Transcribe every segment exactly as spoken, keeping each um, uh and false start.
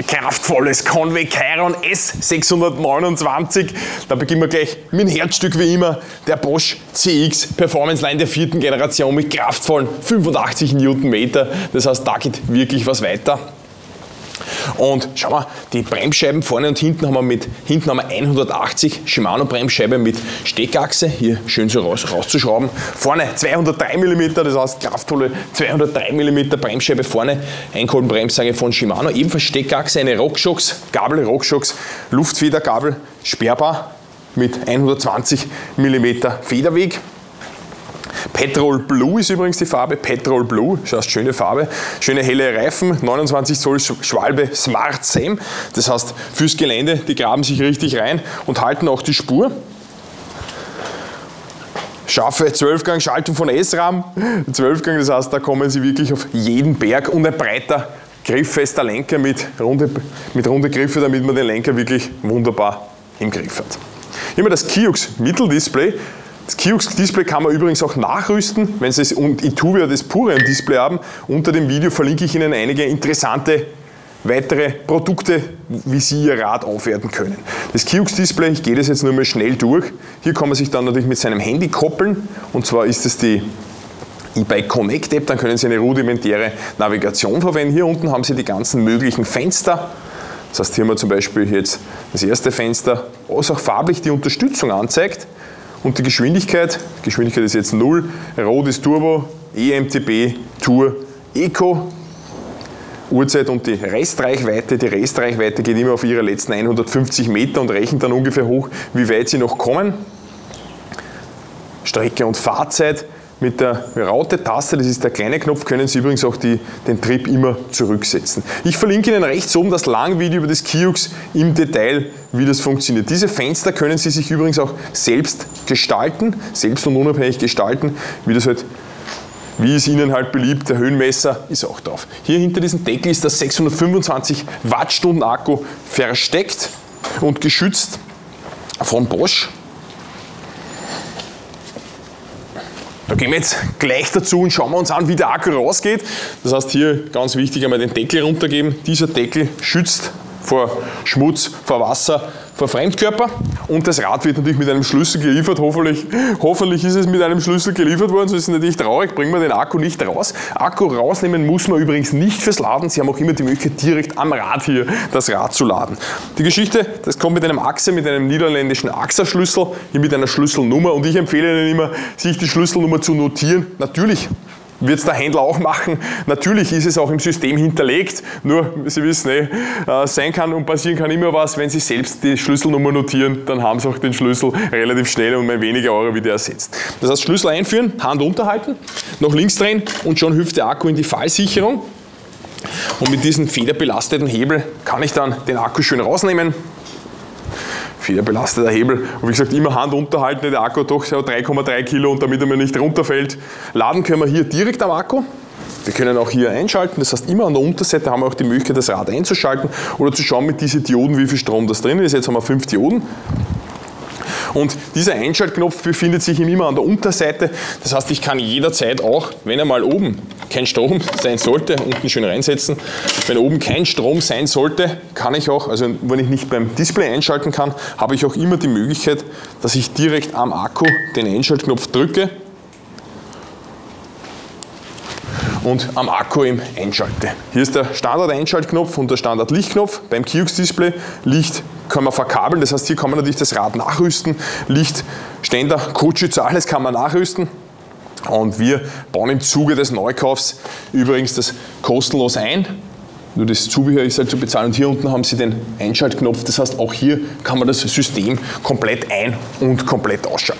kraftvolles Conway Chiron S sechshundertneunundzwanzig. Da beginnen wir gleich mit dem Herzstück wie immer, der Bosch C X Performance Line der vierten Generation mit kraftvollen fünfundachtzig Newtonmeter. Das heißt, da geht wirklich was weiter. Und schau mal, die Bremsscheiben vorne und hinten haben wir mit hinten haben wir hundertachtzig Shimano Bremsscheibe mit Steckachse, hier schön so raus, rauszuschrauben. Vorne zweihundertdrei Millimeter, das heißt kraftvolle zweihundertdrei Millimeter Bremsscheibe vorne, Einkolbenbremssäge von Shimano, ebenfalls Steckachse, eine RockShox Gabel, RockShox Luftfedergabel, sperrbar mit hundertzwanzig Millimeter Federweg. Petrol Blue ist übrigens die Farbe, Petrol Blue, schaust, schöne Farbe, schöne helle Reifen, neunundzwanzig Zoll Schwalbe Smart Sam, das heißt fürs Gelände, die graben sich richtig rein und halten auch die Spur. Scharfe zwölf Gang Schaltung von S-Ram, zwölf Gang, das heißt, da kommen sie wirklich auf jeden Berg und ein breiter, grifffester Lenker mit runde, mit runde Griffe, damit man den Lenker wirklich wunderbar im Griff hat. Hier haben wir das Kiox Mitteldisplay. Das Kiox-Display kann man übrigens auch nachrüsten, wenn Sie es und Ituvia das pure Display haben. Unter dem Video verlinke ich Ihnen einige interessante weitere Produkte, wie Sie Ihr Rad aufwerten können. Das Kiox-Display, ich gehe das jetzt nur mal schnell durch. Hier kann man sich dann natürlich mit seinem Handy koppeln. Und zwar ist es die E-Bike Connect App, dann können Sie eine rudimentäre Navigation verwenden. Hier unten haben Sie die ganzen möglichen Fenster. Das heißt, hier haben wir zum Beispiel jetzt das erste Fenster, was auch farblich die Unterstützung anzeigt. Und die Geschwindigkeit, Geschwindigkeit ist jetzt null, Rot ist Turbo, E M T B, Tour, Eco, Uhrzeit und die Restreichweite. Die Restreichweite geht immer auf ihre letzten hundertfünfzig Meter und rechnet dann ungefähr hoch, wie weit sie noch kommen. Strecke und Fahrzeit. Mit der Raute-Taste, das ist der kleine Knopf, können Sie übrigens auch die, den Trip immer zurücksetzen. Ich verlinke Ihnen rechts oben das Langvideo über das Kiox im Detail, wie das funktioniert. Diese Fenster können Sie sich übrigens auch selbst gestalten, selbst und unabhängig gestalten, wie das halt, wie es Ihnen halt beliebt. Der Höhenmesser ist auch drauf. Hier hinter diesem Deckel ist das sechshundertfünfundzwanzig Wattstunden Akku versteckt und geschützt von Bosch. Da gehen wir jetzt gleich dazu und schauen wir uns an, wie der Akku rausgeht. Das heißt, hier ganz wichtig einmal den Deckel runtergeben. Dieser Deckel schützt vor Schmutz, vor Wasser, vor Fremdkörper. Und das Rad wird natürlich mit einem Schlüssel geliefert. Hoffentlich, hoffentlich ist es mit einem Schlüssel geliefert worden, sonst ist es natürlich traurig, bringen wir den Akku nicht raus. Akku rausnehmen muss man übrigens nicht fürs Laden. Sie haben auch immer die Möglichkeit, direkt am Rad hier das Rad zu laden. Die Geschichte, das kommt mit einem Achse, mit einem niederländischen AXA-Schlüssel, hier mit einer Schlüsselnummer. Und ich empfehle Ihnen immer, sich die Schlüsselnummer zu notieren. Natürlich wird es der Händler auch machen. Natürlich ist es auch im System hinterlegt, nur, Sie wissen, eh, äh, sein kann und passieren kann immer was. Wenn Sie selbst die Schlüsselnummer notieren, dann haben Sie auch den Schlüssel relativ schnell und mal weniger Euro wieder ersetzt. Das heißt, Schlüssel einführen, Hand unterhalten, nach links drehen und schon hüpft der Akku in die Fallsicherung. Und mit diesem federbelasteten Hebel kann ich dann den Akku schön rausnehmen. Federbelasteter Hebel und wie gesagt immer Hand unterhalten, der Akku doch drei Komma drei Kilo und damit er mir nicht runterfällt. Laden können wir hier direkt am Akku. Wir können auch hier einschalten, das heißt immer an der Unterseite haben wir auch die Möglichkeit das Rad einzuschalten oder zu schauen mit diesen Dioden, wie viel Strom das drin ist. Jetzt haben wir fünf Dioden. Und dieser Einschaltknopf befindet sich immer an der Unterseite. Das heißt, ich kann jederzeit auch, wenn einmal oben kein Strom sein sollte, unten schön reinsetzen, wenn oben kein Strom sein sollte, kann ich auch, also wenn ich nicht beim Display einschalten kann, habe ich auch immer die Möglichkeit, dass ich direkt am Akku den Einschaltknopf drücke und am Akku eben einschalte. Hier ist der Standard-Einschaltknopf und der Standard-Lichtknopf. Beim Kiox-Display Licht kann man verkabeln, das heißt, hier kann man natürlich das Rad nachrüsten. Licht, Ständer, Kurzschützer, alles kann man nachrüsten. Und wir bauen im Zuge des Neukaufs übrigens das kostenlos ein. Nur das Zubehör ist halt zu bezahlen. Und hier unten haben Sie den Einschaltknopf. Das heißt, auch hier kann man das System komplett ein- und komplett ausschalten.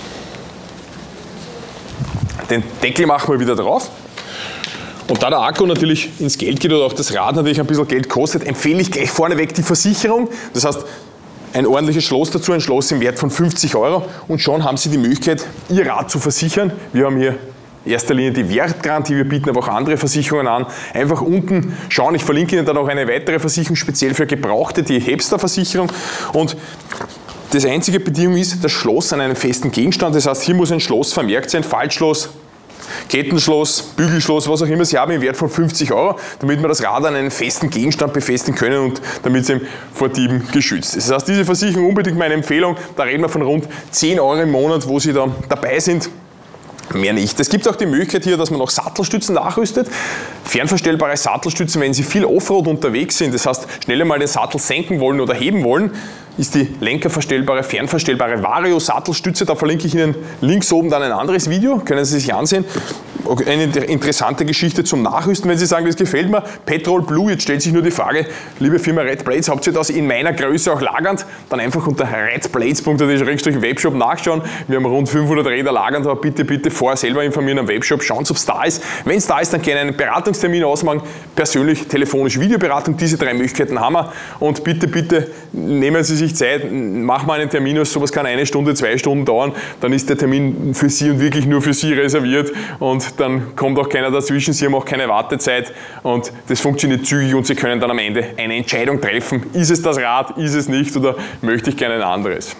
Den Deckel machen wir wieder drauf. Und da der Akku natürlich ins Geld geht oder auch das Rad natürlich ein bisschen Geld kostet, empfehle ich gleich vorneweg die Versicherung. Das heißt, ein ordentliches Schloss dazu, ein Schloss im Wert von fünfzig Euro und schon haben Sie die Möglichkeit, Ihr Rad zu versichern. Wir haben hier in erster Linie die Wertgarantie, wir bieten aber auch andere Versicherungen an. Einfach unten schauen, ich verlinke Ihnen dann auch eine weitere Versicherung, speziell für Gebrauchte, die Hebster-Versicherung. Und das einzige Bedingung ist, das Schloss an einem festen Gegenstand, das heißt, hier muss ein Schloss vermerkt sein, Faltschloss, Kettenschloss, Bügelschloss, was auch immer Sie haben, im Wert von fünfzig Euro, damit wir das Rad an einen festen Gegenstand befestigen können und damit es eben vor Dieben geschützt ist. Das heißt, diese Versicherung unbedingt meine Empfehlung. Da reden wir von rund zehn Euro im Monat, wo Sie da dabei sind. Mehr nicht. Es gibt auch die Möglichkeit hier, dass man noch Sattelstützen nachrüstet. Fernverstellbare Sattelstützen, wenn Sie viel Offroad unterwegs sind, das heißt schneller mal den Sattel senken wollen oder heben wollen, ist die lenkerverstellbare, fernverstellbare Vario-Sattelstütze. Da verlinke ich Ihnen links oben dann ein anderes Video, können Sie sich ansehen. Eine interessante Geschichte zum Nachrüsten, wenn Sie sagen, das gefällt mir. Petrol Blue, jetzt stellt sich nur die Frage, liebe Firma Red Blades, habt ihr das in meiner Größe auch lagernd? Dann einfach unter redblades punkt at Webshop nachschauen. Wir haben rund fünfhundert Räder lagernd, aber bitte, bitte vorher selber informieren am Webshop, schauen, ob es da ist. Wenn es da ist, dann gerne einen Beratungstermin ausmachen, persönlich, telefonisch, Videoberatung. Diese drei Möglichkeiten haben wir. Und bitte, bitte nehmen Sie sich Zeit, machen wir einen Termin aus, sowas kann eine Stunde, zwei Stunden dauern, dann ist der Termin für Sie und wirklich nur für Sie reserviert und dann kommt auch keiner dazwischen, Sie haben auch keine Wartezeit und das funktioniert zügig und Sie können dann am Ende eine Entscheidung treffen, ist es das Rad, ist es nicht oder möchte ich gerne ein anderes.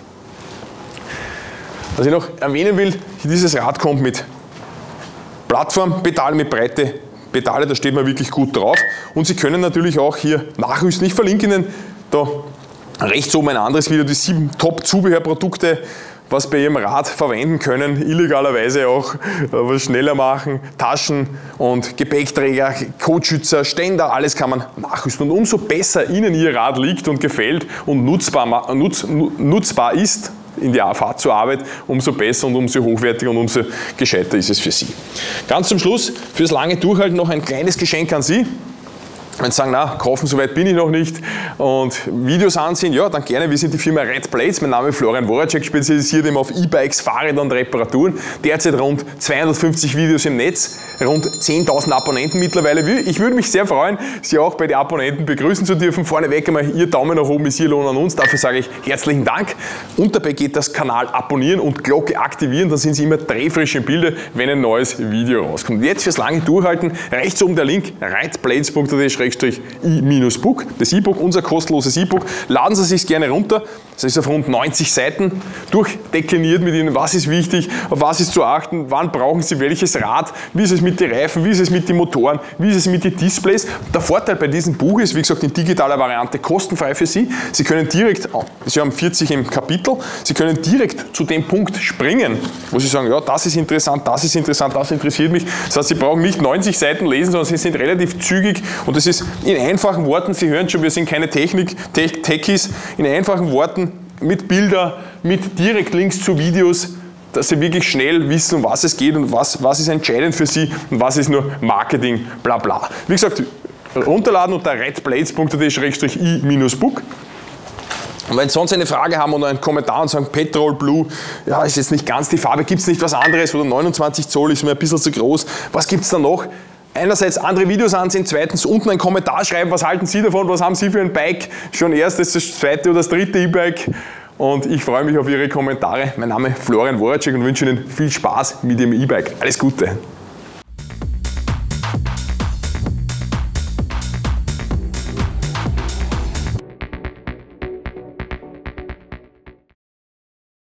Was ich noch erwähnen will, dieses Rad kommt mit Plattformpedal, mit breite Pedale, da steht man wirklich gut drauf und Sie können natürlich auch hier nachrüsten. Ich verlinke Ihnen da rechts oben ein anderes Video, die sieben Top-Zubehörprodukte, was bei Ihrem Rad verwenden können, illegalerweise auch was schneller machen, Taschen und Gepäckträger, Kotschützer, Ständer, alles kann man nachrüsten. Und umso besser Ihnen Ihr Rad liegt und gefällt und nutzbar, nutz, nutzbar ist in der Fahrt zur Arbeit, umso besser und umso hochwertiger und umso gescheiter ist es für Sie. Ganz zum Schluss, fürs lange Durchhalten noch ein kleines Geschenk an Sie. Wenn Sie sagen, na, kaufen, so weit bin ich noch nicht und Videos ansehen, ja, dann gerne. Wir sind die Firma Red Blades. Mein Name ist Florian Woracek, spezialisiert eben auf E-Bikes, Fahrräder und Reparaturen. Derzeit rund zweihundertfünfzig Videos im Netz, rund zehntausend Abonnenten mittlerweile. Ich würde mich sehr freuen, Sie auch bei den Abonnenten begrüßen zu dürfen. Vorneweg einmal Ihr Daumen nach oben ist Ihr Lohn an uns. Dafür sage ich herzlichen Dank. Und dabei geht das Kanal abonnieren und Glocke aktivieren. Dann sind Sie immer drehfrisch im Bilde, wenn ein neues Video rauskommt. Und jetzt fürs lange Durchhalten, rechts oben der Link, redblades punkt at i-book, das E-Book, unser kostenloses E-Book. Laden Sie sich gerne runter. Das ist auf rund neunzig Seiten durchdekliniert mit Ihnen, was ist wichtig, auf was ist zu achten, wann brauchen Sie welches Rad, wie ist es mit den Reifen, wie ist es mit den Motoren, wie ist es mit den Displays. Der Vorteil bei diesem Buch ist, wie gesagt, in digitaler Variante kostenfrei für Sie. Sie können direkt, oh, Sie haben vierzig im Kapitel, Sie können direkt zu dem Punkt springen, wo Sie sagen, ja, das ist interessant, das ist interessant, das interessiert mich. Das heißt, Sie brauchen nicht neunzig Seiten lesen, sondern Sie sind relativ zügig und es ist in einfachen Worten, Sie hören schon, wir sind keine Technik, Techies, in einfachen Worten mit Bildern, mit Direktlinks zu Videos, dass Sie wirklich schnell wissen, um was es geht und was, was ist entscheidend für Sie und was ist nur Marketing, bla bla. Wie gesagt, runterladen unter redblades punkt at i-book. Und wenn Sie sonst eine Frage haben oder einen Kommentar und sagen, Petrol Blue, ja, ist jetzt nicht ganz die Farbe, gibt es nicht was anderes oder neunundzwanzig Zoll ist mir ein bisschen zu groß, was gibt es da noch? Einerseits andere Videos ansehen, zweitens unten einen Kommentar schreiben, was halten Sie davon, was haben Sie für ein Bike, schon erstes, das zweite oder das dritte E-Bike und ich freue mich auf Ihre Kommentare. Mein Name ist Florian Woracek und wünsche Ihnen viel Spaß mit Ihrem E-Bike. Alles Gute!